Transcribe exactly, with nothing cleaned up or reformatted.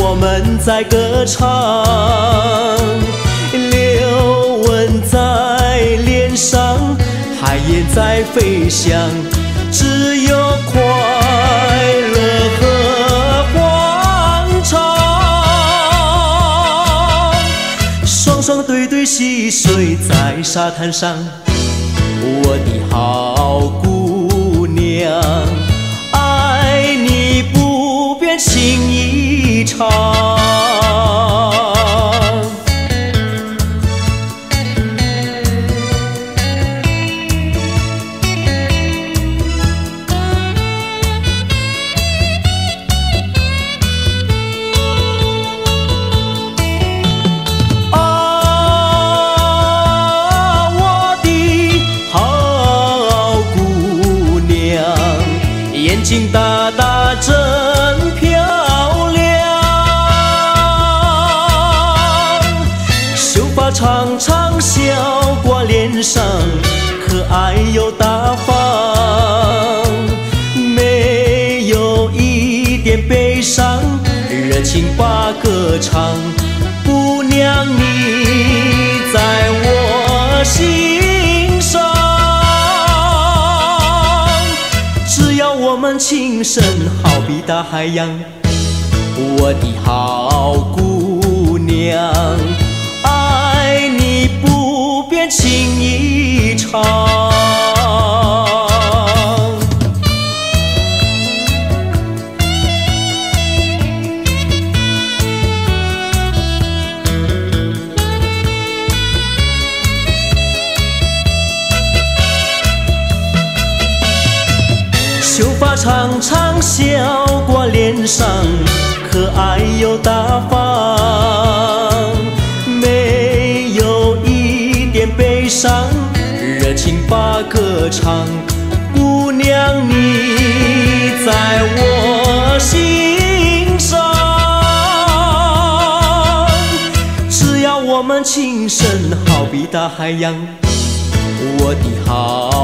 我们在歌唱，流纹在脸上，海燕在飞翔，只有快乐和欢畅。双双对对戏水在沙滩上，我的好姑娘，爱你不变情意长。眼睛大大真漂亮，秀发长长笑挂脸上，可爱又大方，没有一点悲伤，热情把歌唱。姑娘你在我心上，我们情深好比大海洋，我的好姑娘，爱你不变情意长。秀发长长笑挂脸上，可爱又大方，没有一点悲伤，热情把歌唱。姑娘你在我心上，只要我们情深好比大海洋，我的好